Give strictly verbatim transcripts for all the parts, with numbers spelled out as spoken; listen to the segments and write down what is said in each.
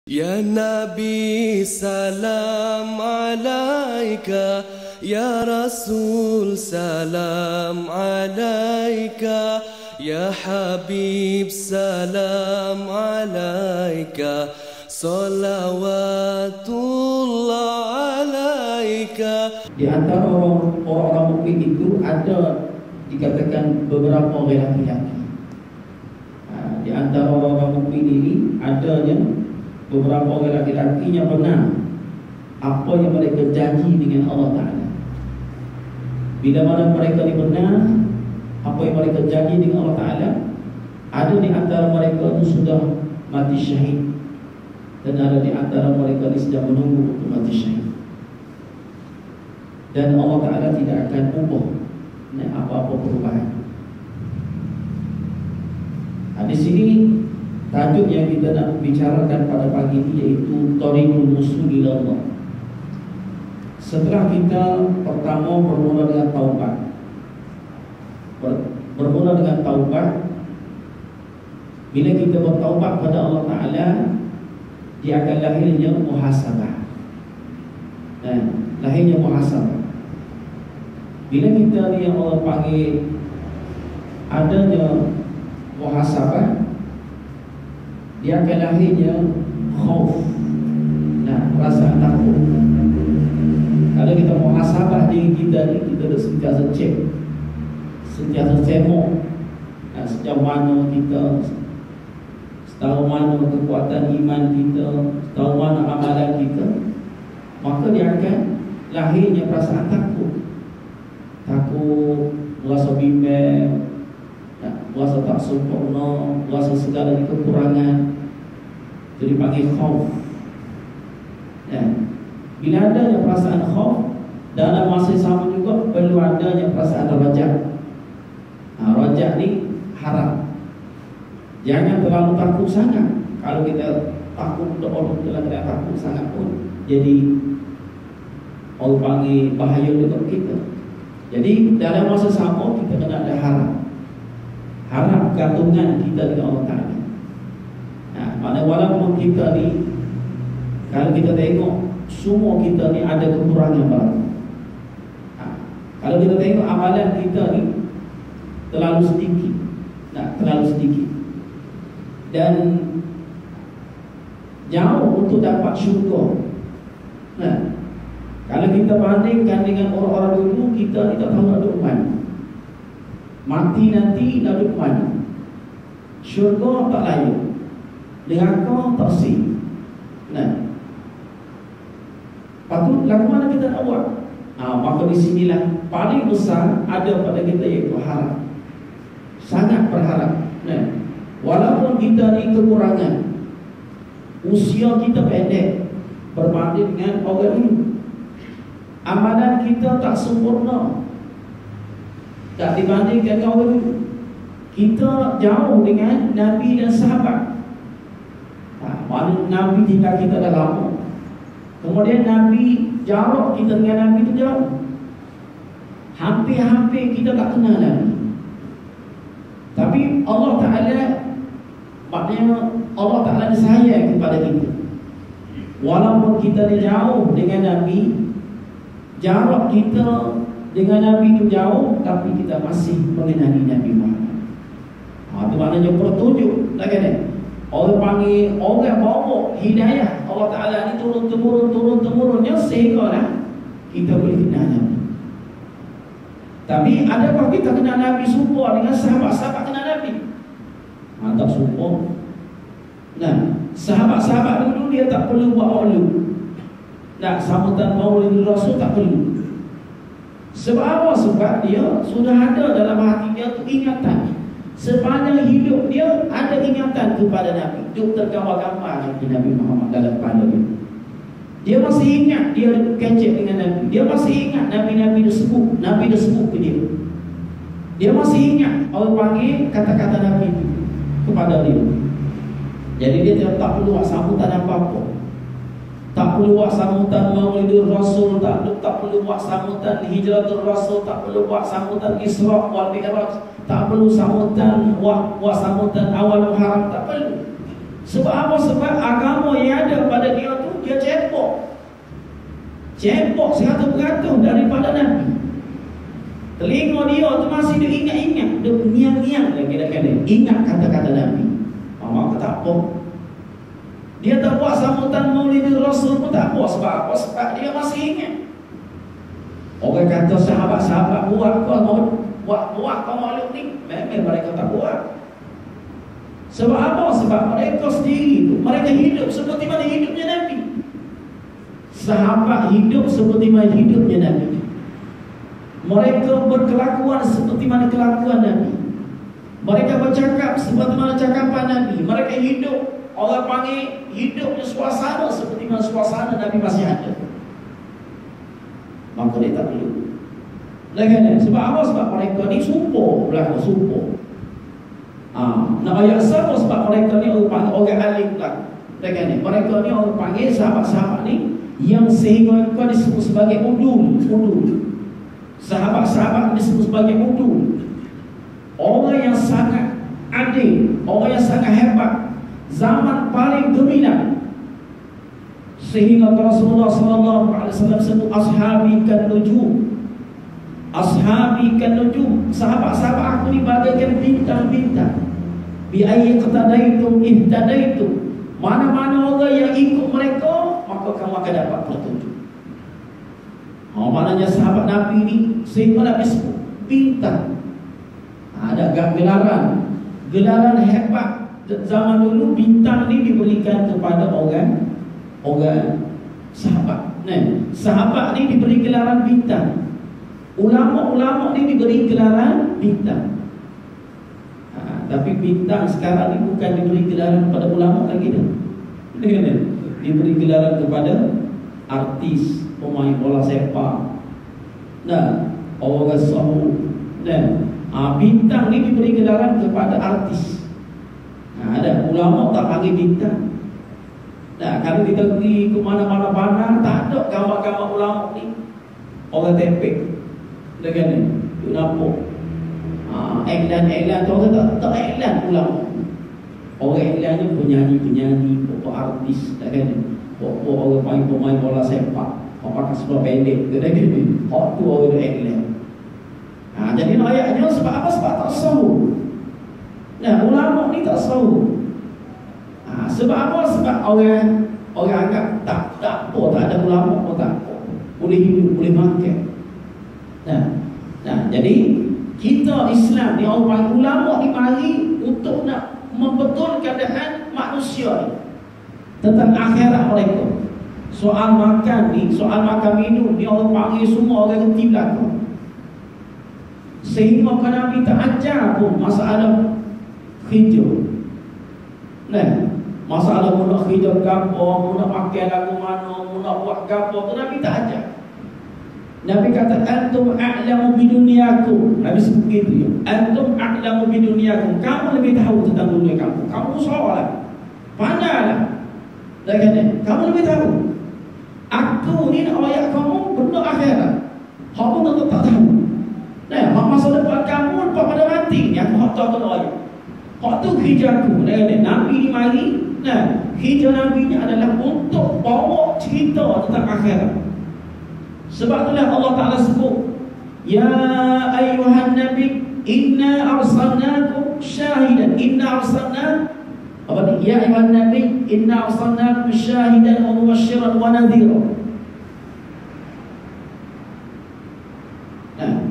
Ya Nabi salam alaika, Ya Rasul salam alaika, Ya Habib salam alaika, salawatullah alaika. Di antara orang-orang mukmin itu ada dikatakan beberapa orang laki-laki. Di antara orang-orang mukmin ini adanya beberapa orang laki-laki yang benar apa yang mereka janji dengan Allah Ta'ala. Bila mana mereka ini benar apa yang mereka janji dengan Allah Ta'ala, ada di antara mereka itu sudah mati syahid, dan ada di antara mereka ini sedang menunggu untuk mati syahid. Dan Allah Ta'ala tidak akan ubah apa-apa perubahan. Nah, di sini tajuk yang kita nak bicarakan pada pagi ini yaitu Tariqul Wusul ila Allah. Setelah kita pertama bermula dengan taubat, ber, bermula dengan taubat, bila kita bertaubat pada Allah Ta'ala, dia akan lahirnya muhasabah. Nah, lahirnya muhasabah. Bila kita ni yang Allah panggil adanya muhasabah, dia akan lahirnya khauf. Nah, perasaan takut. Kalau kita muhasabah diri kita ni, kita dah sentiasa cek, sentiasa tengok nah, sejauh mana kita, setahu mana kekuatan iman kita, setahu mana amalan kita, maka dia akan lahirnya perasaan takut. Takut, rasa bimbang, rasa tak sempurna, rasa segala kekurangan, jadi panggil khauf. Ya. Bila adanya perasaan khauf, dalam masa sama juga perlu adanya perasaan rajak. Nah, rajak ni harap. Jangan terlalu takut sangat. Kalau kita takut, orang dalam kita takut sangat pun jadi orang panggil bahaya untuk kita. Jadi dalam masa sama kita kena ada harap. Harap gantungan kita dengan Allah Ta'ala. Nah, mana walaupun kita ni, kalau kita tengok semua kita ni ada kekurangan baru. Nah, kalau kita tengok amalan kita ni terlalu sedikit, nah, terlalu sedikit, dan jauh untuk dapat syurga. Nah, kalau kita bandingkan dengan orang-orang dulu, kita ni tak tahu nak duduk mana. Mati nanti nak duduk mana. Syurga tak layak, neraka tak sih. Nah, patut lagu mana kita nak buat? Ha, maka di sinilah paling besar ada pada kita iaitu harap. Sangat berharap. Nah, walaupun kita ni kekurangan, usia kita pendek berbanding dengan orang dulu, amalan kita tak sempurna, tak dibandingkan dengan orang dulu. Kita jauh dengan Nabi dan sahabat. Ha, mana Nabi tinggal kita dah lama, kemudian Nabi jarak kita dengan Nabi itu jauh. Hampir-hampir kita tak kenal Nabi. Tapi Allah Ta'ala, maknanya Allah Ta'ala sayang kepada kita. Walaupun kita ni jauh dengan Nabi, jarak kita dengan Nabi itu jauh, tapi kita masih mengenali Nabi Muhammad. Ha, itu maknanya petunjuk. Kan? Orang panggil orang bawa hidayah Allah Ta'ala ni turun-temurun, turun-temurunnya sehinggalah kita boleh kenal Nabi. Tapi adakah kita kenal Nabi serupa dengan sahabat-sahabat kenal Nabi? Ha, tak serupa. Nah, sahabat-sahabat dulu dia tak perlu buat maulid. Nah, sambutan maulid Rasul tak perlu. Sebab apa? Sebab dia sudah ada dalam hati dia tu ingatan. Sepanjang hidup dia ada ingatan kepada Nabi. Dia tergambar-gambar dengan Nabi Muhammad dalam kepala dia. Dia masih ingat dia kecek dengan Nabi. Dia masih ingat Nabi-Nabi dia sebut, Nabi dia sebut ke dia. Dia masih ingat orang panggil kata-kata Nabi itu kepada dia. Jadi dia tak perlu buat sambutan apa-apa. Tak perlu buat sambutan Maulidur Rasul, tak, tak perlu buat sambutan Hijratul Rasul, tak perlu buat sambutan Isra wal Mi'raj, tak perlu sambutan buat, buat sambutan awal Muharram, tak perlu. Sebab apa? Sebab agama yang ada pada dia tu dia cepok. Cepok seratus peratus daripada Nabi. Telinga dia tu masih dia ingat-ingat, dia niang-niang lagi kadang-kadang ingat kata-kata Nabi. Mama kata apa? Dia tak buat sambutan Maulid Rasul pun tak buat. Sebab apa? Sebab dia masih ingat. Orang kata sahabat-sahabat buat kau mau buat buat kau makhluk ni, memang mereka tak buat. Sebab apa? Sebab mereka sendiri tu, mereka hidup seperti mana hidupnya Nabi. Sahabat hidup seperti mana hidupnya Nabi. Mereka berkelakuan seperti mana kelakuan Nabi. Mereka bercakap seperti mana cakapan Nabi. Mereka hidup, orang panggil hidupnya suasana seperti mana suasana Nabi masih ada. Maka dia tak perlu. Lagi sebab apa? Sebab mereka ni sumpah, berlaku sumpah. Ah, nak ayat sama sebab mereka ni orang panggil orang alim lah. Lagi mereka ni orang panggil sahabat-sahabat ni yang sehingga kau disebut sebagai udul, udul. Sahabat-sahabat disebut sebagai udul. Orang yang sangat adil, orang yang sangat hebat, zaman paling gemilang. Sehingga Rasulullah sallallahu alaihi wasallam sebut ashabi kan nujum. Ashabi kan nujum, sahabat-sahabat aku ni bagaikan bintang-bintang. Bi ayyi qtadaitum ihtadaitum. Mana-mana orang yang ikut mereka, maka kamu akan dapat petunjuk. Oh, maknanya sahabat Nabi ni sehingga Nabi sebut bintang. Ada gelaran, gelaran hebat. Zaman dulu bintang ni diberikan kepada orang orang sahabat. Nah, sahabat ni diberi gelaran bintang. Ulama-ulama ni diberi gelaran bintang. Ha, tapi bintang sekarang ni bukan diberi gelaran kepada ulama lagi dah. Diberi gelaran kepada artis, pemain bola sepak. Nah, orang sahur. Nah, ha, bintang ni diberi gelaran kepada artis. Ha, ada ulama tak panggil bintang. Nah, kalau kita pergi ke mana-mana bandar, tak ada gambar-gambar ulama ni. Orang tempek. Dengan ni, tu nampak. Ah, iklan-iklan tu orang tak tak iklan ulama. Orang iklan ni penyanyi-penyanyi, pokok artis, tak kan? Pokok orang main pemain bola sepak, orang pakai seluar pendek, tak kan? Hak tu orang iklan. Ah, jadi ayatnya sebab apa? Sebab tak sahur. Nah, ulama ni tak sahur. Ha, sebab apa? Sebab orang orang anggap tak tak apa, tak ada ulama pun tak apa. Boleh hidup, boleh makan. Nah, nah, jadi kita Islam ni orang ulama ni mari untuk nak membetulkan keadaan manusia ni tentang akhirat mereka. Soal makan ni, soal makan minum ni orang panggil semua orang reti belakang. Sehingga kan Nabi tak ajar pun masalah hijau. Nah, masalah mu nak hijau gapo, mu nak makan lagu mana, mu nak buat gapo, tu Nabi tak ajar. Nabi kata antum a'lamu bi dunyakum. Nabi sebut gitu ya. Antum a'lamu bi dunyakum. Kamu lebih tahu tentang dunia kamu. Kamu soalan. Pandailah. Dah kata, kamu lebih tahu. Aku ni nak ayat kamu benda akhirat. Kamu tentu tak tahu. Nah, masa depan kamu lepas pada mati, yang aku tahu tu ayat. Hak tu kerjaku. Dah kata, Nabi ni mari. Nah, kerja Nabi ni adalah untuk bawa cerita tentang akhirat. Sebab itulah Allah Ta'ala sebut, ya ayyuhan nabi inna arsalnakum syahidan. Inna arsalna apa ni? Ya ayyuhan nabi inna arsalnakum syahidan wa mubasysyiran wa nadhira. Nah,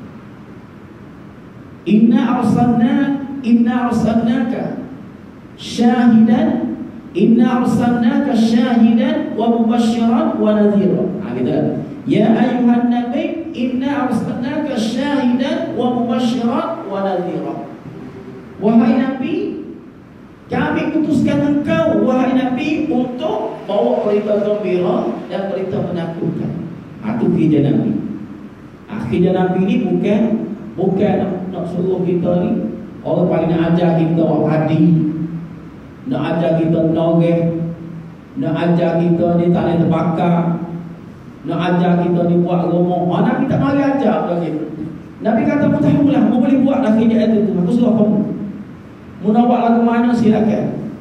inna arsalna inna arsalnaka syahidan inna arsalnaka syahidan wa mubasysyiran wa nadhira. Ha, gitu. Ya ayuhan nabi inna arsalnaka syahidan wa mubasysyiran wa nadhira. Wahai Nabi, kami utuskan engkau wahai Nabi untuk bawa berita gembira dan berita menakutkan. Itu kerja Nabi. Kerja Nabi ni bukan bukan nak, nak suruh kita ni orang paling nak ajar kita buat padi, nak ajar kita noreh, nak ajar kita ni tak boleh terbakar, nak ajar kita ni buat rumah. Ah, Nabi tak mari ajar lagi. Nabi kata, "Mu tahulah, mu boleh buat dah kerja itu tu. Aku suruh kamu. Mu nak buat lagu mana silakan."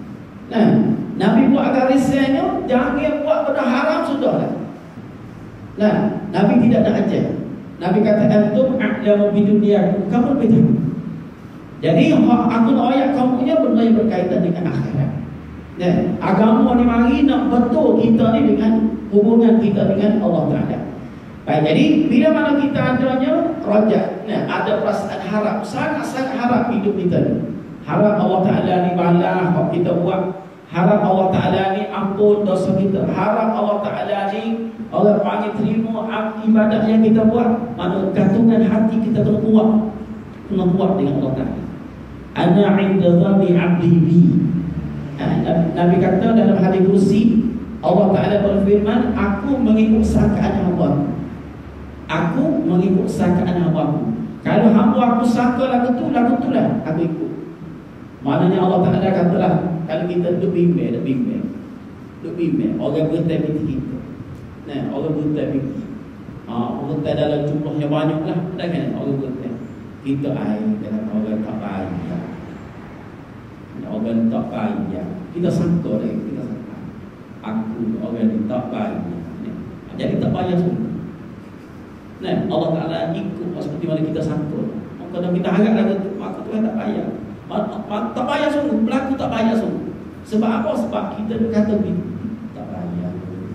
Nah, Nabi buat garisnya, jangan buat benda haram sudahlah. Nah, Nabi tidak nak ajar. Nabi kata antum a'lamu bidunya, kamu lebih tahu. Jadi aku nak ayat kamu punya benda yang berkaitan dengan akhirat. Nah, agama ni mari nak betul kita ni dengan hubungan kita dengan Allah Taala. Baik, jadi bila mana kita adanya rajak, nah, ada perasaan harap, sangat-sangat harap hidup kita ni. Harap Allah Taala ni balas kalau kita buat. Harap Allah Ta'ala ni ampun dosa kita. Harap Allah Ta'ala ni Allah panggil terima ibadat yang kita buat. Mana gantungan hati kita kena buat, kena buat dengan Allah Ta'ala. Ana 'inda dhanni 'abdi bi. Nabi kata dalam hadis kursi, Allah Ta'ala berfirman, aku mengikut sangkaan hamba. Aku mengikut sangkaan hamba. Kalau hamba aku sangka lagu tu, lagu tu lah aku ikut. Maknanya Allah Ta'ala katalah, kalau kita duduk bimbing, duduk bimbing Duduk bimbing, orang berhenti binti kita. Nah, orang berhenti binti ha, berhenti dalam jumlah yang banyak lah. Dah kan, orang berhenti. Kita air, kata orang tak payah. Orang tak payah. Kita sangka dah, kita sangka aku, orang ni tak payah. Jadi tak payah semua. Nah, Allah Ta'ala ikut seperti mana kita sangka. Kalau kita harap lagu tu, maka Tuhan tak payah. Tak payah sungguh, berlaku tak payah sungguh. Sebab apa? Sebab kita kata begitu. Tak payah.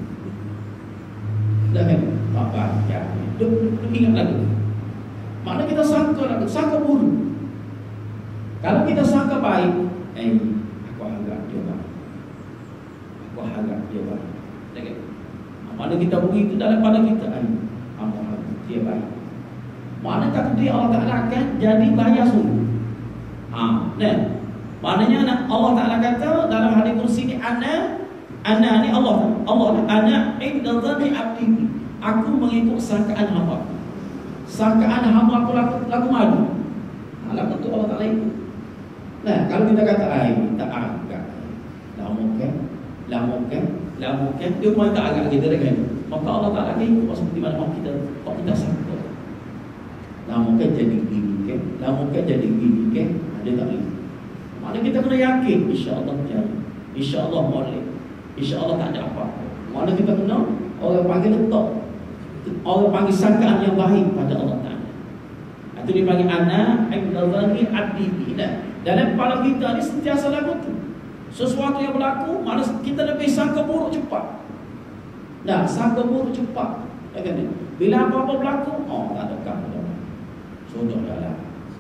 Dah kan? Tak payah. Duk ingat lagi. Maknanya kita sangka lagi, sangka buruk. Kalau kita sangka baik, eh, aku harap dia baik. Aku harap dia baik. Dah kan? Maknanya kita begitu dalam pada kita, eh, aku harap dia baik. Maknanya takdir Allah Ta'ala akan jadi bahaya sungguh. Ha, nah, maknanya Allah Ta'ala kata dalam hadis kursi ni, ana ana ni Allah Allah ana inda dhanni 'abdi. Aku mengikut sangkaan hamba. Sangkaan hamba aku laku, laku malu. Ha, laku tu Allah Ta'ala ikut. Nah, kalau kita kata ai tak agak. Lah mungkin, lah mungkin, lah mungkin dia pun tak agak kita kan. Maka Allah Ta'ala ikut seperti mana kita kok kita sangka. Lah mungkin jadi gini kan. Lah mungkin jadi gini kan. Dia tak boleh. Maknanya kita kena yakin insya-Allah jadi. Insya-Allah boleh. Insya-Allah tak ada apa-apa. Maknanya kita kena orang panggil letak, orang panggil sangkaan yang baik pada Allah Taala. Itu dipanggil ana 'inda dhanni 'abdi bi. Dalam kepala kita ni sentiasa lagu tu. Sesuatu yang berlaku, mana kita lebih sangka buruk cepat. Nah, sangka buruk cepat. Kan? Bila apa-apa berlaku, oh tak ada apa-apa dah. Sudahlah lah.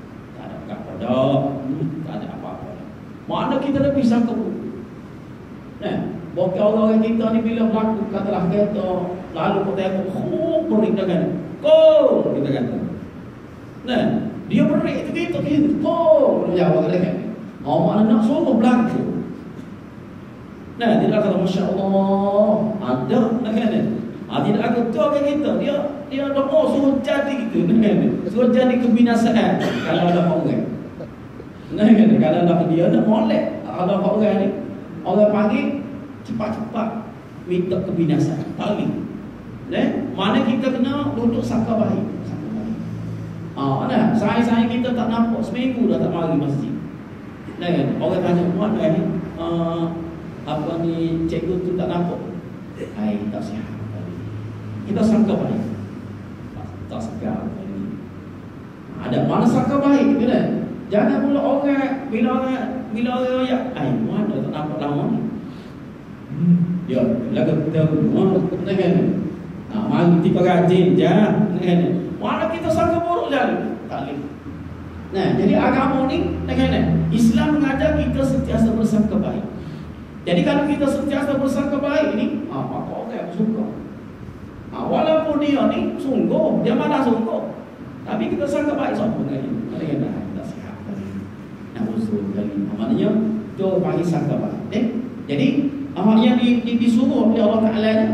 Dah, tak ada apa-apa. Mana kita lebih sangka buruk. Nah, bagi orang kita ni bila berlaku, katalah kereta lalu kita tengok, oh, berik dah kan. Kau, kita kata. Nah, dia berik itu kita gitu. Kau, dia jawab kan. Oh, mana nak suruh berlaku. Nah, tidak kata Masya Allah, ada nak kan. Ah, tidak ada tu orang kita. Dia dia dah mau suruh jadi gitu kan. Suruh jadi kebinasaan kalau ada orang. Nah, kan, kalau nak dia nak molek, ada orang ni, orang panggil cepat-cepat minta kebinasaan, tak boleh. Nah, mana kita kena duduk sangka baik, sangka baik. Ah, nah, saya-saya kita tak nampak seminggu dah tak mari masjid. Nah, kan, orang tanya muat ni, uh, apa ni cikgu tu tak nampak. Ai, tak sihat. Kita sangka baik. Tak, tak segar ni. Ada mana sangka baik gitu kan? Jangan pula orang bila orang bila orang ya, ai mana tak nampak lama ni. Hmm. Ya, lagu tahu. Nah kan. Ah, mari tiba rajin je. Nah kan. Mana kita sangka buruk jadi? Tak boleh. Nah, jadi agama ni, nah kan. Islam mengajar kita sentiasa bersangka baik. Jadi kalau kita sentiasa bersangka baik ni, ah, maka orang yang suka. Ah, walaupun dia ni sungguh, dia mana sungguh. Tapi kita sangka baik sama dengan dia. Nah, nak usul kali. Maknanya tu panggil sangka baik. Eh? Jadi apa yang di, di, disuruh oleh Allah Taala ni,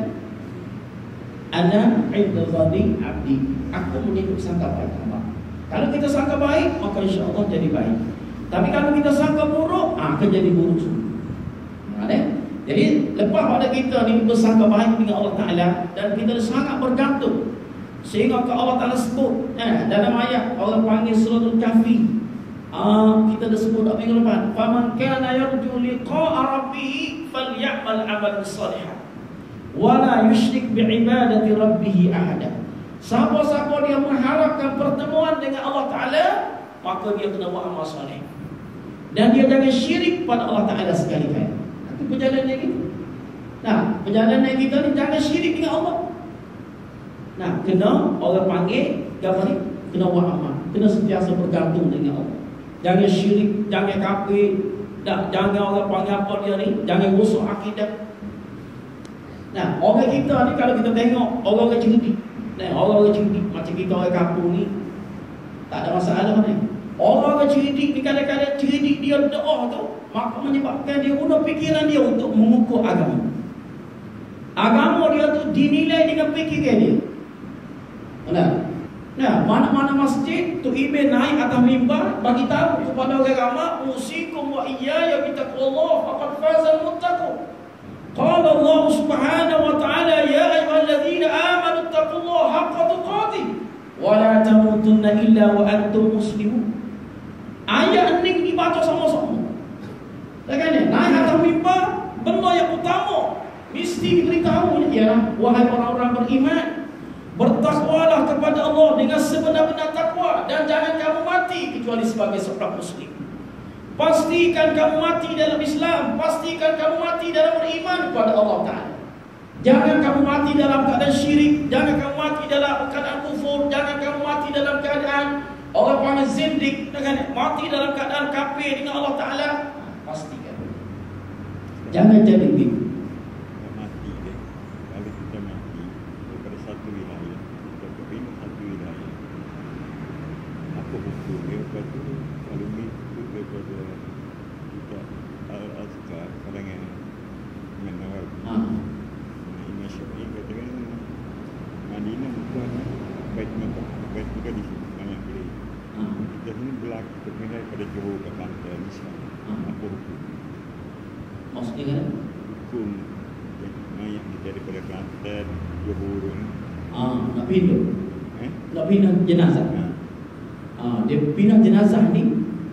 ana 'inda dhanni 'abdi. Aku mengikut sangka baik hamba. Kalau kita sangka baik, maka insya-Allah jadi baik. Tapi kalau kita sangka buruk, ah, akan jadi buruk semua. Ada? Jadi lepas pada kita ni bersangka baik dengan Allah Taala dan kita sangat bergantung sehingga ke Allah Taala sebut eh, dalam ayat Allah panggil surah Al-Kahfi. Uh, kita dah sebut dah minggu lepas. Faman kana yarju liqa'a rabbih falyamal 'amalan shalihan wa la yusyrik bi'ibadati rabbih ahada. Siapa-siapa dia mengharapkan pertemuan dengan Allah Taala, maka dia kena buat amal soleh. Dan dia jangan syirik pada Allah Taala sekali-kali. Itu perjalanan kita. Nah, perjalanan kita ni jangan syirik dengan Allah. Nah, kena orang panggil apa ni? Kena buat amal. Kena sentiasa bergantung dengan Allah. Jangan syirik, jangan kafir, jangan orang panggil apa dia ni, jangan rosak akidah. Nah, orang kita ni kalau kita tengok orang-orang cerdik, nah, orang-orang cerdik macam kita orang kampung ni tak ada masalah ni. Orang-orang cerdik ni kadang-kadang cerdik dia doa tu, maka menyebabkan dia guna fikiran dia untuk mengukur agama. Agama dia tu dinilai dengan fikiran dia. Nah, Nah, mana-mana masjid tu imam naik atas mimbar bagi tahu kepada orang ramai, usikum wa iyaya bittaqwallah faqad fazal muttaqun. Qala Allah Subhanahu wa ta'ala ya ayyuhalladzina amanu taqullaha haqqa tuqatih wa la tamutunna illa wa antum muslimun. Ayat ni dibaca sama-sama. Kan? Naik atas mimbar, benda yang utama mesti diberitahu ialah wahai orang-orang beriman, bertakwalah kepada Allah dengan sebenar-benar takwa dan jangan kamu mati kecuali sebagai seorang muslim. Pastikan kamu mati dalam Islam, pastikan kamu mati dalam beriman kepada Allah Ta'ala. Jangan kamu mati dalam keadaan syirik, jangan kamu mati dalam keadaan kufur, jangan kamu mati dalam keadaan orang panggil zindik, mati dalam keadaan kafir dengan Allah Ta'ala. Pastikan. Jangan jadi begitu. Maksudnya kan? Hukum yang daripada Kelantan, Johor ni. Ah, nak pindah. Eh? Nak pindah jenazah. Ha. Ah, dia pindah jenazah ni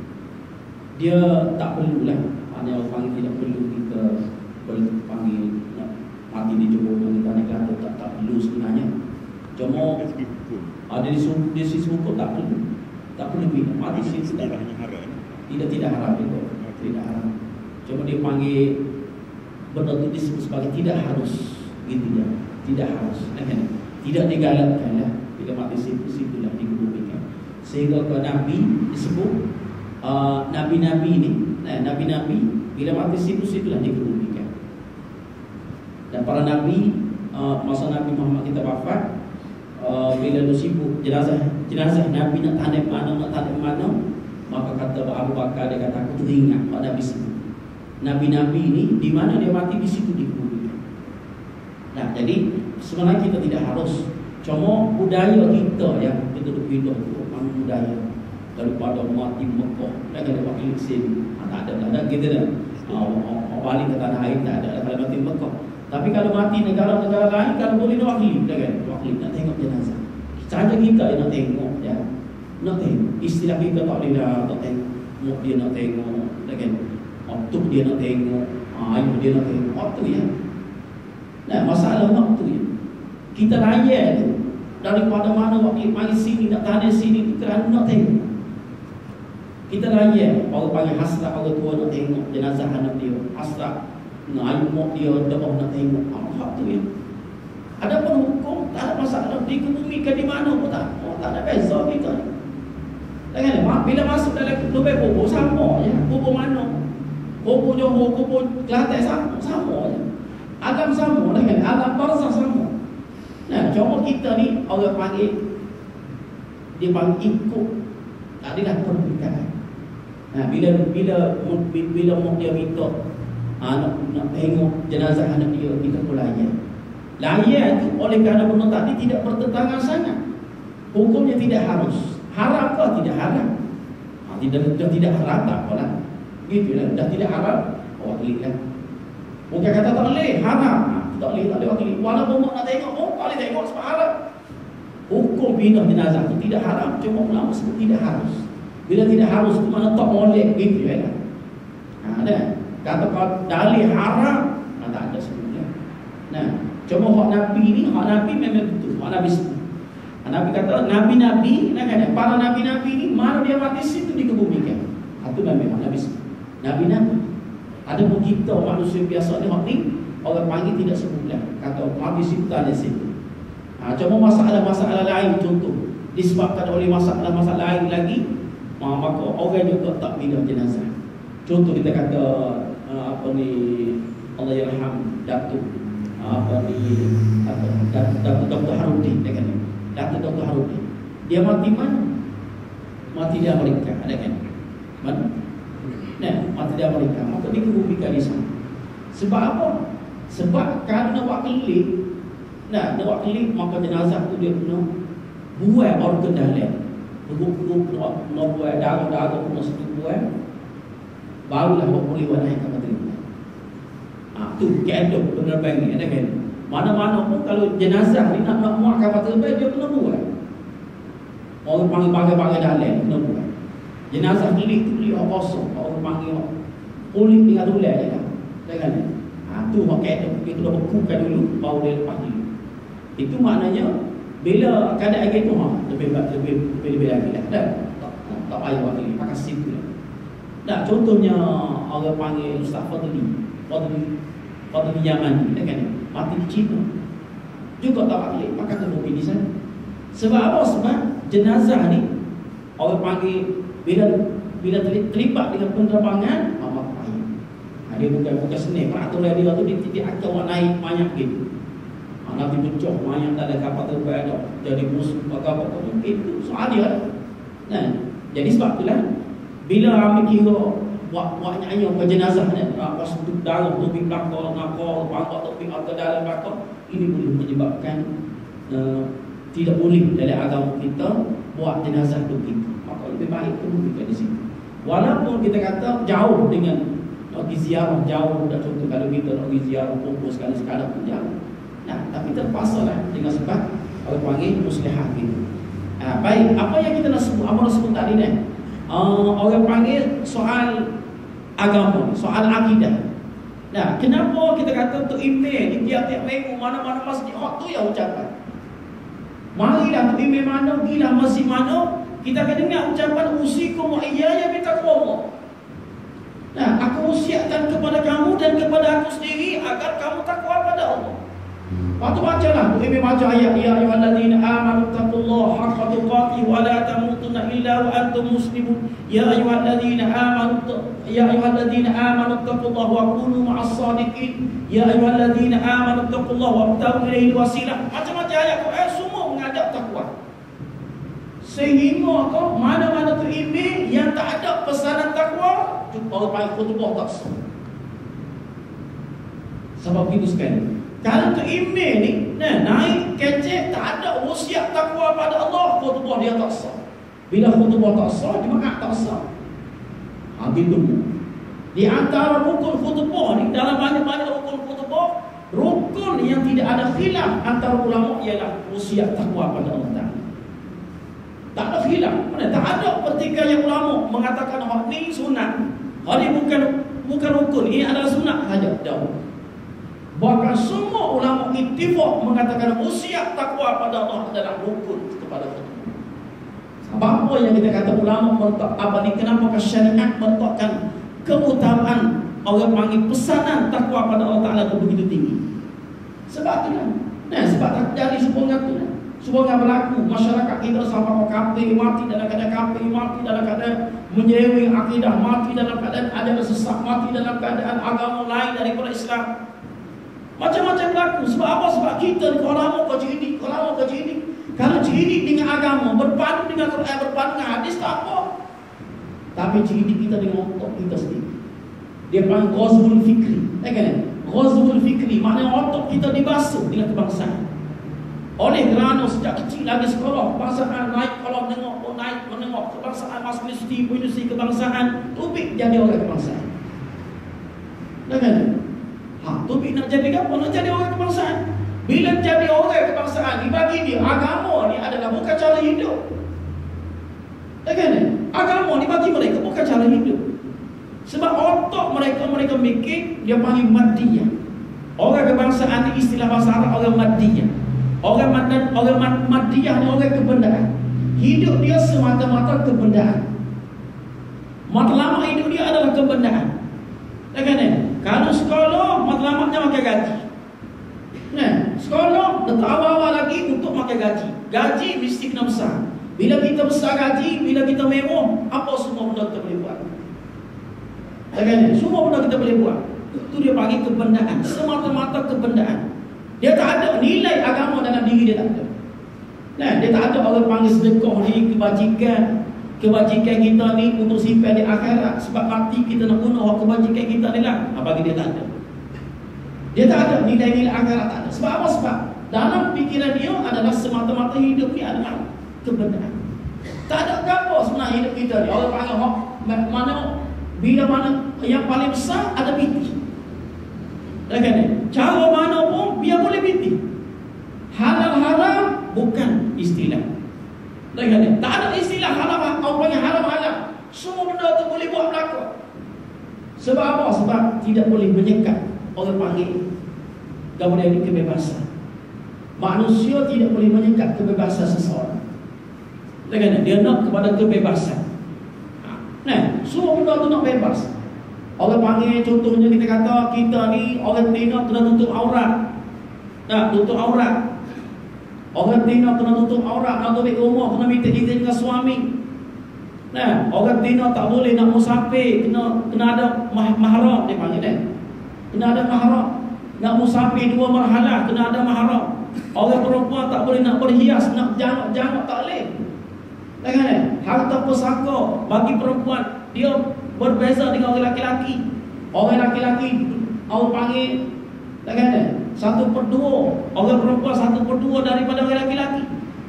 dia tak perlulah. Hanya orang panggil tidak perlu kita panggil nak mati di Johor ni tanah Kelantan tak tak perlu sebenarnya. Cuma ada di di sisi hukum tak perlu. Tak perlu pindah. Mati sini tidak hanya haram. Tidak tidak haram itu. Tidak haram. Cuma dia panggil benda itu disebut sebagai tidak harus, gitu ya, tidak harus, kan? Tidak digalakkan lah. Bila mati situ situlah dikebumikan. Sehingga ke Nabi disebut uh, Nabi-Nabi ni, nah, Nabi-Nabi bila mati situ situlah dikebumikan. Dan para Nabi uh, masa Nabi Muhammad kita wafat, uh, bila lu sibuk jenazah jenazah Nabi nak tandem mana nak tandem mana, maka kata Abu Bakar dia kata aku teringat pada Nabi sibuk. Nabi-Nabi ini di mana dia mati di situ dikuburkan. Nah, jadi sebenarnya kita tidak harus. Cuma budaya kita yang kita pindah itu memang budaya daripada mati Mekah dan ada wakil sini. Tak ada, tak ada kita dah. Orang balik ke tanah air tak ada kalau mati Mekah. Tapi kalau mati negara-negara lain kalau boleh nak wakil, kan? Wakil nak tengok jenazah. Saja kita yang nak tengok, ya. Nak tengok. Istilah kita tak boleh dah tak tengok. Dia nak tengok, kan? Waktu dia nak tengok, ayah dia nak tengok, waktu ya. Nah, masalah waktu ya. Kita raya tu daripada mana waktu panggil sini nak tahan sini tu kerana nak tengok. Kita raya, orang panggil hasrat orang tua nak tengok jenazah anak dia, hasrat ayah mak dia doa nak tengok. Ah, waktu ya. Ada pun hukum tak ada masalah dikebumikan di mana pun tak. Oh, tak ada beza kita. Jangan bila masuk dalam lebih kubur sama ya, kubur mana? Kubur Johor, kubur Kelantan sama, sama je. Agam sama lah kan, alam barzah sama. Nah, cuma kita ni orang panggil dia panggil ikut tak adalah perbedaan. Nah, bila bila bila mak dia minta ha, nak, nak tengok jenazah anak dia, kita pun layan. Layan tu oleh kerana benda tadi tidak bertentangan sangat. Hukumnya tidak harus. Haram ke tidak haram? Ha, tidak tidak haram tak apalah. Gitu lah, dah tidak haram, wakil lah. Bukan kata tak boleh, haram. Tak boleh, tak boleh wakil. Walaupun mak nak tengok, oh tak boleh tengok sebab haram. Hukum pindah jenazah itu tidak haram, cuma ulama sebut tidak harus. Bila tidak harus tu mana tak molek gitu ya kan. Ha dah. Kata kau dalil haram, ha, tak ada sebenarnya. Nah, cuma hak Nabi ni, hak Nabi memang betul. Hak Nabi sebut. Ha, Nabi kata nabi-nabi, nah kan para nabi-nabi ni mana dia mati situ dikebumikan. Ha tu memang Nabi sebut. Nabi-nabi. Ada pun kita manusia biasa ni hak ni orang panggil tidak sebulan. Kata mati situ ada situ. Ha, cuma masalah-masalah lain contoh disebabkan oleh masalah-masalah lain lagi, maka orang juga tak bila jenazah. Contoh kita kata uh, apa ni Allah yarham Datuk uh, apa ni apa Datuk Doktor Harudin dia kan. Datuk Doktor Harudin. Dia mati mana? Mati di Amerika, ada kan? Mana? Nah, mati di Amerika. Maka dikebumikan di sana. Sebab apa? Sebab kalau nak buat kelip, nah, nak buat kelip maka jenazah tu dia kena buat organ dalam. Beruk-beruk nak buat darah-darah kena sedikit buat. Barulah boleh naik ke materi. Ah tu kedok benar bagi ada kan. Mana-mana pun kalau jenazah ni nak nak muat ke materi dia kena buat. Orang panggil bagai-bagai dalam kena buat. Jenazah ni tu dia kosong. Orang panggil kulit tinggal tulang je kan. Kan? Ah tu hak kedok dia kena bekukan dulu baru dia lepas dulu. Itu maknanya bila keadaan gitu ha lebih lebih lebih, lebih lagi lah. Tak tak payah buat ni pakai situ lah. Nah, contohnya orang panggil Ustaz Fadli, Fadli, Fadli Yaman, kan? Mati di Cina. Juga tak boleh pakai kebumian di sana. Sebab apa? Sebab jenazah ni orang panggil bila bila terlibat dengan penerbangan, amat payah. Dia bukan bukan seni, peraturan dia tu dia tidak akan naik banyak gitu. Nanti pecah mayat tak ada kapal terbang dah. Jadi musuh apa apa itu soal dia. Nah, jadi sebab itulah bila kami kira buat buatnya ayam ke jenazah ni, pas untuk darah topik belakang ngakor, pangkat topik ke dalam belakang, ini boleh menyebabkan uh, tidak boleh dalam agama kita buat jenazah tu kita. Maka lebih baik kebumikan di sini. Walaupun kita kata jauh dengan nak pergi ziarah jauh, dah contoh kalau kita nak pergi ziarah kumpul sekali-sekala pun jauh. Nah, tapi terpaksa lah dengan sebab orang panggil muslihat gitu. Nah, baik, apa yang kita nak sebut, apa nak sebut tadi ni? Uh, orang panggil soal agama, soal akidah. Nah, kenapa kita kata untuk email di tiap-tiap minggu mana-mana masjid hak tu yang ucapan. Marilah untuk email mana, pergilah masjid mana, kita akan dengar ucapan usikum wa iyaya bitaqwallah. Nah, aku wasiatkan kepada kamu dan kepada aku sendiri agar kamu takwa pada Allah. Waktu bacalah, email baca ayat ya ayyuhalladzina amanu taqullaha haqqa tuqatih wa la tamutunna illa wa antum muslimun. Ya ayyuhalladzina amanu ya ayyuhalladzina amanu taqullaha wa kunu ma'as shadiqin. Ya ayyuhalladzina amanu taqullaha wabtaghu ilaihi wasilah. Macam-macam ayat Quran semua mengajak takwa. Sehingga kau mana-mana tu email yang tak ada pesanan takwa, jumpa orang khutbah tak sah. Sebab itu sekali. Kalau tu email ni nah, naik kecek tak ada wasiat takwa pada Allah, khutbah dia tak sah. Bila khutbah tak sah, jemaah tak sah. Ha gitu. Di antara rukun khutbah ni, dalam banyak-banyak rukun khutbah, rukun yang tidak ada khilaf antara ulama ialah wasiat takwa pada Allah Taala. Tak ada khilaf. Mana tak ada pertikaian ulama mengatakan hak ni sunat. Hak ni bukan bukan rukun, ini adalah sunat saja. Jauh. Bahkan semua ulama ittifaq mengatakan wasiat takwa pada Allah adalah rukun kepada Allah. Apa yang kita kata ulama mentok apa ni, kenapa syariat menetapkan keutamaan orang panggil pesanan takwa pada Allah Taala itu begitu tinggi? Sebab itulah. Nah, sebab tak jadi sebuah tu. Sebuah berlaku masyarakat kita sampai kafir, mati dalam keadaan kafir, mati dalam keadaan menyewing akidah, mati dalam keadaan ada sesat, mati dalam keadaan agama lain daripada Islam. Macam-macam berlaku. Sebab apa? Sebab kita ni kalau lama kau jihadi, kalau lama kau jihadi. Kalau jihadi dengan agama, berpadu dengan Quran, berpadu dengan hadis, tak apa. Tapi jihadi kita dengan otak kita sendiri. Dia panggil ghazwul fikri. Ya kan? Ghazwul fikri maknanya otak kita dibasuh dengan kebangsaan. Oleh kerana sejak kecil lagi sekolah, kebangsaan naik kalau menengok, oh naik menengok kebangsaan, masuk universiti, universiti kebangsaan, tubik jadi orang kebangsaan. Ya kan? Ha, topik nak jadi apa? Nak jadi orang kebangsaan. Bila jadi orang kebangsaan, dibagi dia agama ni adalah bukan cara hidup. Ya kan? Agama ni bagi mereka bukan cara hidup. Sebab otak mereka, mereka mikir, dia panggil madiyah. Orang kebangsaan ni istilah bahasa Arab orang madiyah. Orang mad, orang mad, madiyah ni orang kebendaan. Hidup dia semata-mata kebendaan. Matlamat hidup dia adalah kebendaan. Kan? Kalau sekolah, matlamatnya makan gaji. Nah, sekolah letak awal-awal lagi untuk makan gaji. Gaji mesti kena besar. Bila kita besar gaji, bila kita mewah, apa semua benda kita boleh buat. Kan? Semua benda kita boleh buat. Itu dia panggil kebendaan. Semata-mata kebendaan. Dia tak ada nilai agama dalam diri dia, tak ada. Nah, dia tak ada orang panggil sedekah ni, kebajikan. Kebajikan kita ni untuk simpan di akhirat. Sebab mati kita nak guna kebajikan kita ni lah. Bagi dia tak ada. Dia tak ada nilai-nilai akhirat, tak ada. Sebab apa? Sebab dalam fikiran dia adalah semata-mata hidup ni adalah kebendaan. Tak ada apa sebenarnya hidup kita ni. Orang panggil mana, bila mana yang paling besar ada piti. Cara mana pun biar boleh piti. Halal haram bukan istilah. Tak ada istilah haram. Orang panggil haram-haram. Semua benda tu boleh buat berlaku. Sebab apa? Sebab tidak boleh menyekat. Orang panggil kemudian ini kebebasan. Manusia tidak boleh menyekat kebebasan seseorang. Dia nak kepada kebebasan. Nah, semua benda tu nak bebas. Orang panggil, contohnya kita kata kita ni orang Tino kena tutup aurat. Nah, tutup aurat. Orang Tino kena tutup aurat, nak tutup rumah kena minta izin dengan suami. Nah, orang Tino tak boleh nak musafir, kena kena ada mah, mahram dia panggil kan. Kena ada mahram. Nak musafir dua marhalah kena ada mahram. Orang perempuan tak boleh nak berhias, nak jamak-jamak tak boleh. Kan? Harta pusaka bagi perempuan dia berbeza dengan orang lelaki. Orang lelaki orang panggil kan? Satu per dua. Orang perempuan satu per dua daripada orang lelaki.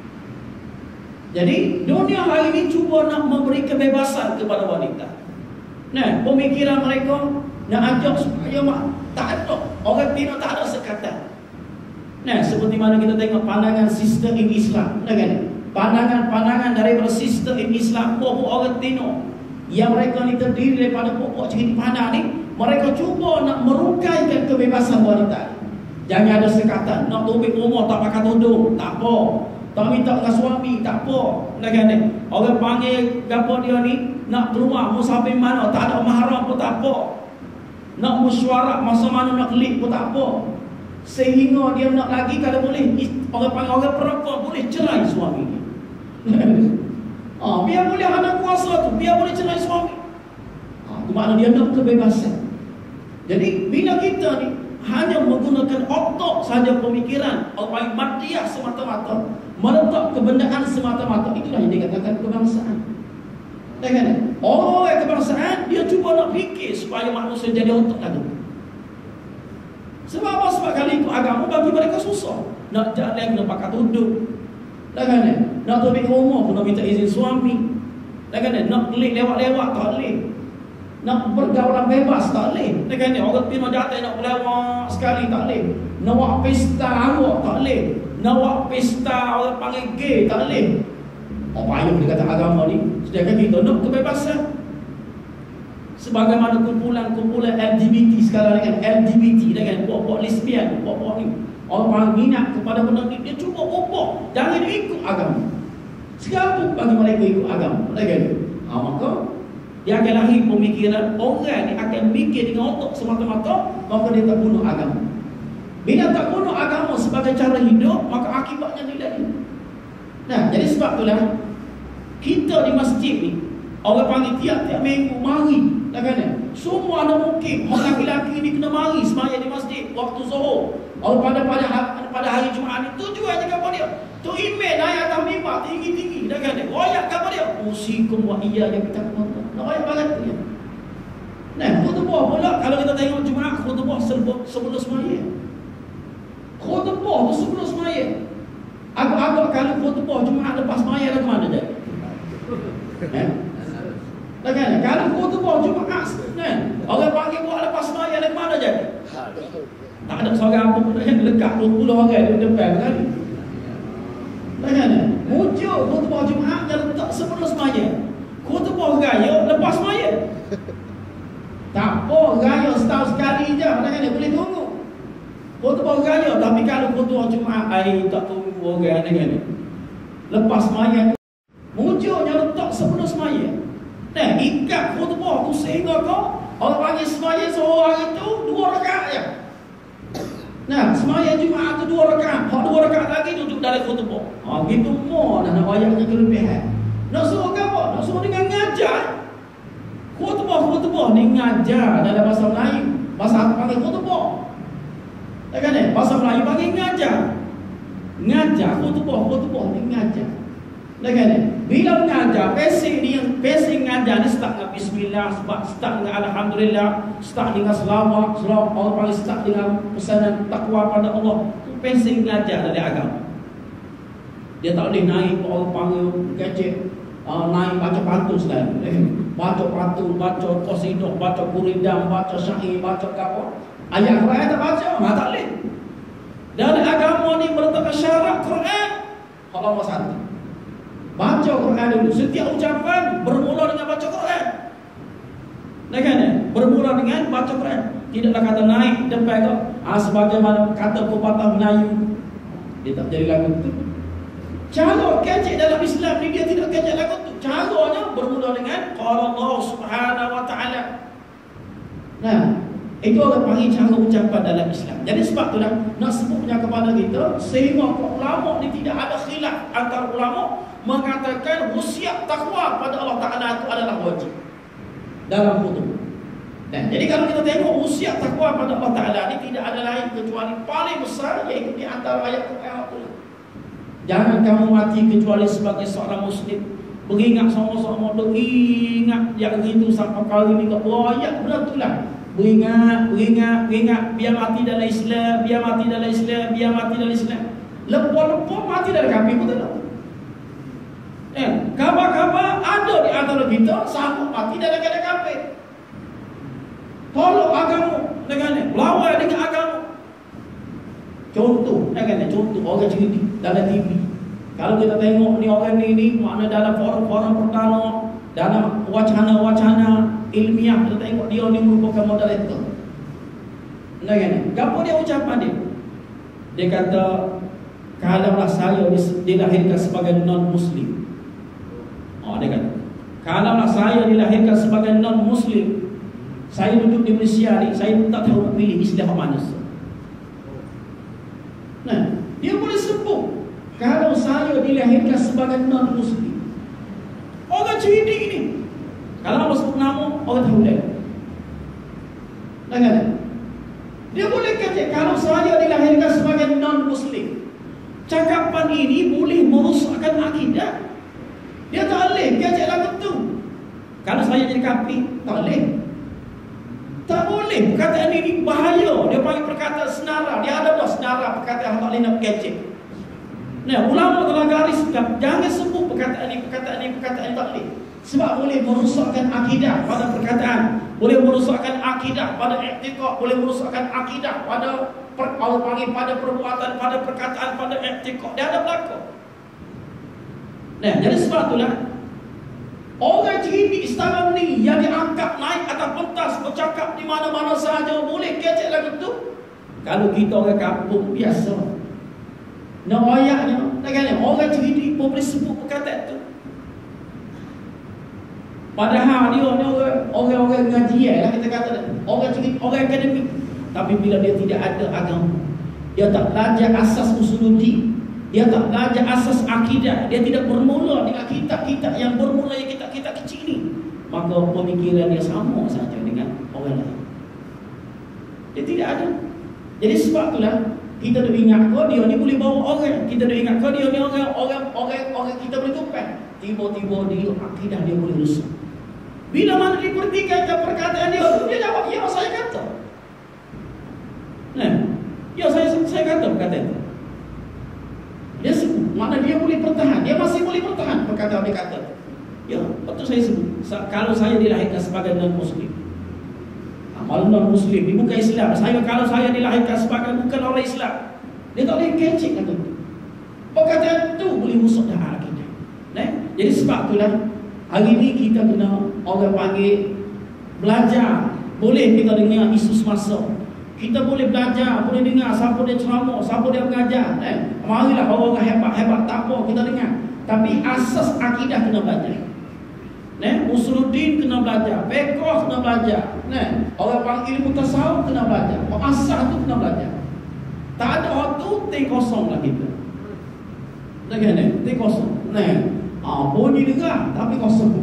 Jadi dunia hari ini cuba nak memberi kebebasan kepada wanita. Nah, pemikiran mereka nak ajak supaya mak tak ada. Orang Tino tak ada sekatan. Nah, seperti mana kita tengok pandangan sistem in Islam, kan? Pandangan-pandangan daripada sistem in Islam, pokok orang Tino yang mereka ni terdiri daripada pokok cerita pandang ni, mereka cuba nak merukaikan kebebasan wanita. Jangan ada sekatan, nak tubik rumah tak pakai tudung, tak apa. Tak minta dengan suami, tak apa. Kan? Orang panggil gapo dia ni, nak keluar musafir mana, tak ada mahram pun tak apa. Nak mesyuarat masa mana nak klik pun tak apa. Sehingga dia nak lagi kalau boleh, orang panggil orang perempuan boleh cerai suami ni. Ah, biar boleh ada kuasa tu, biar boleh cerai suami. Ah, itu makna dia nak kebebasan. Jadi bila kita ni hanya menggunakan otak saja pemikiran, orang panggil madiyah semata-mata, meletak kebendaan semata-mata, itulah yang dikatakan kebangsaan. Kan? Orang kebangsaan dia cuba nak fikir supaya manusia jadi otak lagi. Sebab apa? Sebab kali ikut agama bagi mereka susah. Nak jalan kena pakai tudung. Kan? Nak tubik rumah kena minta izin suami. Kan? Nak klik lewat-lewat tak boleh. Nak bergaulan bebas tak boleh. Kan? Orang Tino jatuh nak berlewat sekali tak boleh. Nak buat pesta awak tak boleh. Nak buat pesta orang panggil gay tak boleh. Apa yang dia kata agama ni? Sedangkan kita nak kebebasan. Sebagaimana kumpulan-kumpulan L G B T sekarang ni kan, L G B T dengan puak-puak lesbian, puak-puak ni, orang minat kepada benda ni, dia cuba ubah. Jangan dia ikut agama. Sekarang bagi mereka ikut agama, kan? Ha, maka dia akan lahir pemikiran orang ni akan mikir dengan otak semata-mata, maka dia tak bunuh agama. Bila tak bunuh agama sebagai cara hidup, maka akibatnya ni lagi. Nah, jadi sebab itulah kita di masjid ni, orang panggil tiap-tiap minggu mari, kan? Semua ada mungkin orang lelaki ni kena mari sembahyang di masjid waktu Zuhur. Orang pada pada pada hari Jumaat ni tujuannya apa dia? Tu email naik atas mimbar tinggi-tinggi, kan? Royak apa dia? Usikum wa iyaya bittaqwa. Nak royak barat dia. Nah, khutbah pula kalau kita tengok Jumaat khutbah sebelum sembahyang. Khutbah tu sebelum sembahyang. Agak-agak kalau khutbah Jumaat lepas sembahyang ke mana jadi? Eh? Kan? Kalau khutbah Jumaat kan? Orang panggil buat lepas sembahyang ke mana jadi? Tak ada seorang pun yang lekat dua puluh orang di depan kali. Kan? Muncul khutbah Jumaat yang letak sebelum sembahyang. Khutbah raya lepas semaya. Tak apa, raya setahun sekali je, mana kan dia boleh tunggu. Khutbah raya, tapi kalau khutbah Jumaat, ai tak tunggu orang kan. Lepas semaya tu mujurnya letak sebelum semaya. Nah, ikat khutbah tu sehingga kau orang panggil semaya seorang itu dua rakaat je. Nah, semaya Jumaat tu dua rakaat, hak dua rakaat lagi duduk dari khutbah. Ha, gitu mo dah nak wayangnya kelebihan. Nak suruh apa? Nak suruh dengan ngajar. Khutbah-khutbah ni ngajar dalam bahasa Melayu. Bahasa apa panggil khutbah? Tak kan eh? Bahasa Melayu panggil ngajar. Ngajar, khutbah-khutbah ni ngajar. Tak kan eh? Bila ngajar, pesing ni, pesing ngajar ni start dengan bismillah, start dengan alhamdulillah, start dengan selawat, selawat Allah panggil start dengan pesanan takwa pada Allah. Itu pesing ngajar dari agama. Dia tak boleh naik orang panggil kecek, uh, naik baca pantun sekali. Eh, baca pantun, baca qasidah, baca kuridam, baca syair, baca apa. Ayat Quran tak baca, ha, tak boleh. Dan agama ni meletakkan syarat Quran. Kalau nombor satu, baca Quran dulu. Setiap ucapan bermula dengan baca Quran. Nah kan? Bermula dengan baca Quran. Tidaklah kata naik depan tu, ah, sebagaimana kata pepatah Melayu. Dia tak jadi lagu tu. Cara kecek dalam Islam ni dia tidak kecek lagu tu. Caranya bermula dengan qala Allah Subhanahu wa taala. Nah, itu orang panggil cara ucapan dalam Islam. Jadi sebab itulah nak sebutnya kepada kita sehingga ulama ni tidak ada khilaf antara ulama mengatakan wasiat takwa pada Allah Taala itu adalah wajib dalam kutub. Dan jadi kalau kita tengok wasiat takwa pada Allah Taala ni tidak ada lain kecuali paling besar iaitu di antara ayat Quran itu. Jangan kamu mati kecuali sebagai seorang Muslim. Beringat sama-sama, beringat yang itu sampai kali ini ke ayat beratulah. Beringat, beringat, beringat. Biar mati dalam Islam, biar mati dalam Islam, biar mati dalam Islam. Lepas-lepas mati dalam kafir pun tak tahu. Eh, kabar-kabar ada di antara kita sanggup mati dalam keadaan kafir. Tolong agama dengan ni, lawan dengan agama. Contoh, kan, contoh orang cerita dalam T V. Kalau kita tengok ni orang ni ni makna dalam forum-forum pertama, dalam wacana-wacana ilmiah kita tengok dia ni merupakan moderator. Nah kan? Apa dia ucapan dia? Dia kata kalaulah saya dilahirkan sebagai non muslim. Oh dia kata kalaulah saya dilahirkan sebagai non muslim, saya duduk di Malaysia ni, saya tak tahu nak pilih istilah mana. Nah, dia boleh sebut kalau saya dilahirkan sebagai non-muslim. Orang cerdik ni, kalau Allah sebut nama, orang tahu dia. Nah, kan? Dia boleh kata kalau saya dilahirkan sebagai non-muslim. Cakapan ini boleh merosakkan akidah. Dia tak boleh kata lagu tu. Kalau saya jadi kafir, tak boleh. Tak boleh. Perkataan ini bahaya. Dia panggil perkataan senara. Dia ada dah senara perkataan yang tak boleh nak kecek. Nah, ulama telah garis, jangan sebut perkataan ini, perkataan ini, perkataan ini tak boleh. Sebab boleh merosakkan akidah pada perkataan, boleh merosakkan akidah pada i'tiqad, boleh merosakkan akidah pada per, Allah panggil pada perbuatan, pada perkataan, pada i'tiqad. Dia ada berlaku. Nah, jadi sebab itulah orang cerdik sekarang ni yang diangkat naik atas pentas bercakap di mana-mana sahaja boleh kecek lagu tu. Kalau kita orang kampung biasa, nak ayatnya, nak kata orang cerdik pun boleh sebut perkataan tu. Padahal dia ni orang-orang ngajian lah kita kata, orang cerdik, orang akademik. Tapi bila dia tidak ada agama, dia tak belajar asas usuluddin, dia tak belajar asas akidah, dia tidak bermula dengan kitab-kitab yang bermula yang kitab-kitab kecil ni, maka pemikiran dia sama saja dengan orang lain. Dia tidak ada. Jadi sebab itulah kita dah ingat kau dia ni boleh bawa orang, kita dah ingat kau dia ni orang orang orang orang kita boleh tumpang, tiba-tiba dia akidah dia boleh rusak. Bila mana diperhatikan perkataan dia, dia jawab ya saya kata. Nah, ya saya saya kata perkataan itu. Dia sebut, mana dia boleh bertahan, dia masih boleh bertahan perkataan dia kata. Ya, betul saya sebut. Kalau saya dilahirkan sebagai non-muslim, amal non-muslim, ini bukan Islam. Saya kalau saya dilahirkan sebagai bukan orang Islam, dia tak boleh kecek kata itu. Perkataan itu boleh musuh dah akidah. Nah, jadi sebab itulah Hari ni kita kena orang panggil belajar. Boleh kita dengar isu semasa. Kita boleh belajar, boleh dengar siapa dia ceramah, siapa dia mengajar. Eh, marilah orang hebat-hebat, tak apa kita dengar. Tapi asas akidah kena belajar. Nah, usuluddin kena belajar, fiqh kena belajar. Nah, orang panggil ilmu tasawuf kena belajar. Asas tu kena belajar. Tak ada waktu, ting kosong lah kita. Dengar ni, ting kosong. Nah, ah bunyi dengar tapi kosong.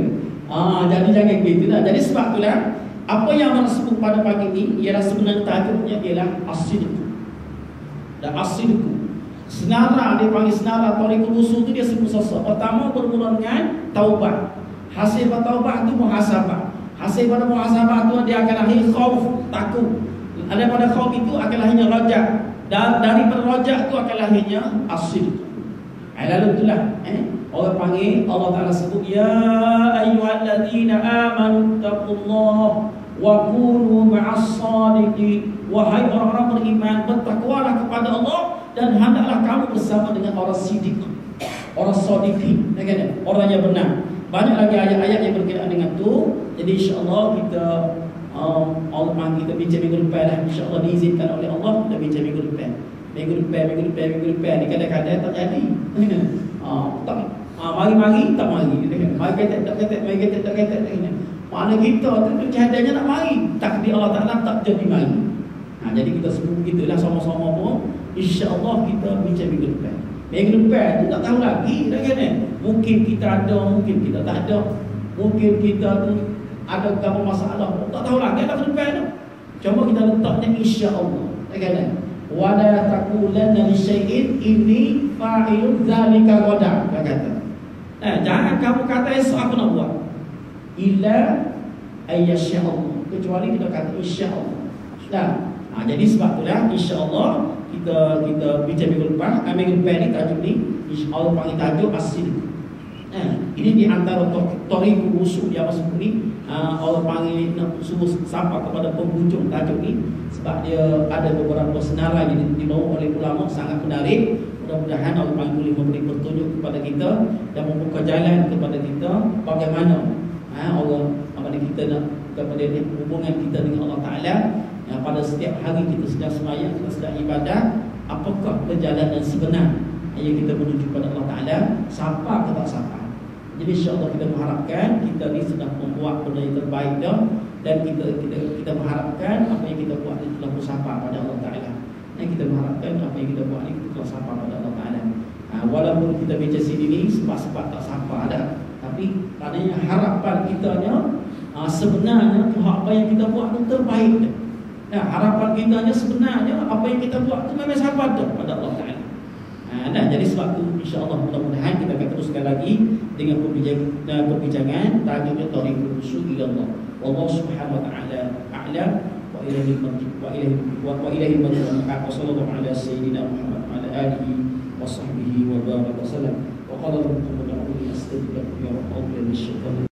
Ah, jadi jangan gitu dah. Jadi sebab itulah apa yang orang sebut pada pagi ini ialah sebenarnya tajuknya ialah as-sidq. Dan as-sidq. Senara dia panggil senara tariqul usul tu dia sebut sosok. Pertama bermula dengan taubat. Hasil taubat itu muhasabah. Hasil pada muhasabah itu dia akan lahir khauf, takut. Ada pada khauf itu akan lahirnya rajak. Dan daripada rajak itu akan lahirnya as-sidq. Eh, lalu itulah eh orang panggil Allah Taala sebut ya ayyuhalladzina amanu taqullaha wa kunu ma'as shadiqin. Wahai orang-orang beriman, bertakwalah kepada Allah dan hendaklah kamu bersama dengan orang sidik, orang shadiqin, orang yang benar. Banyak lagi ayat-ayat yang berkaitan dengan tu. Jadi insya-Allah kita um, Allah panggil kita bincang minggu depan lah. Insya-Allah diizinkan oleh Allah kita bincang minggu depan. Minggu depan, minggu depan, minggu depan ni kadang-kadang tak jadi. Ah, tak ah, mari-mari tak mari. Mari kata tak kata, mari kata tak kata. Mana kita tu cahadanya nak mari, takdir Allah Taala tak jadi mari. Ha, jadi kita sebut begitulah sama-sama pun insya-Allah kita bincang minggu depan. Minggu depan tu tak tahu lagi dah kan. Mungkin kita ada, mungkin kita tak ada. Mungkin kita tu ada apa masalah, tak tahu lagi dah ke depan tu. Cuma kita letaknya insya-Allah. Dah kan? Wala taqulanna li syai'in inni fa'ilun dzalika ghadan, kata. Eh, jangan kamu kata esok aku nak buat. Illa ayyasha'allah, kecuali kita kata insyaallah. Dah. Ha, jadi sebab itulah insyaallah kita kita bincang minggu depan, minggu depan ni tajuk ni insyaallah panggil tajuk as-sidq. Eh, ini di antara tariqul usul yang masuk ni. Uh, Allah panggil nak suruh sampai kepada penghujung tajuk ni sebab dia ada beberapa senarai yang dibawa oleh ulama sangat menarik. Mudah-mudahan Allah panggil boleh memberi petunjuk kepada kita dan membuka jalan kepada kita bagaimana ha, Allah apabila kita nak kepada hubungan kita dengan Allah Taala. Yang pada setiap hari kita sedang sembahyang, kita sedang ibadah, apakah perjalanan sebenar yang kita menuju kepada Allah Taala, siapa ke tak siapa. Jadi insya-Allah kita mengharapkan kita ni sedang membuat benda yang terbaik dah, dan kita kita kita mengharapkan apa yang kita buat ini telah bersapa pada Allah Taala. Dan kita mengharapkan apa yang kita buat ini telah sapa pada Allah Taala. Ha, walaupun kita baca sini ni sebab-sebab tak sapa ada, tapi maknanya harapan kita nya ha, sebenarnya apa yang kita buat itu terbaik dah. Nah, harapan kita nya sebenarnya apa yang kita buat itu memang sapa dah pada Allah Taala. Ha, nah, jadi sebab itu insya-Allah mudah-mudahan kita akan teruskan lagi dengan perbincangan perbincangan tajuknya tariqul usul ila Allah. Wallahu subhanahu wa ta'ala a'lam wa ilaihi al-marji wa ilaihi wa ilaihi al-marji wa sallallahu ala sayyidina Muhammad wa ala alihi wa sahbihi wa baraka wa sallam. Wa qala rabbukum ud'uuni astajib lakum ya rabb.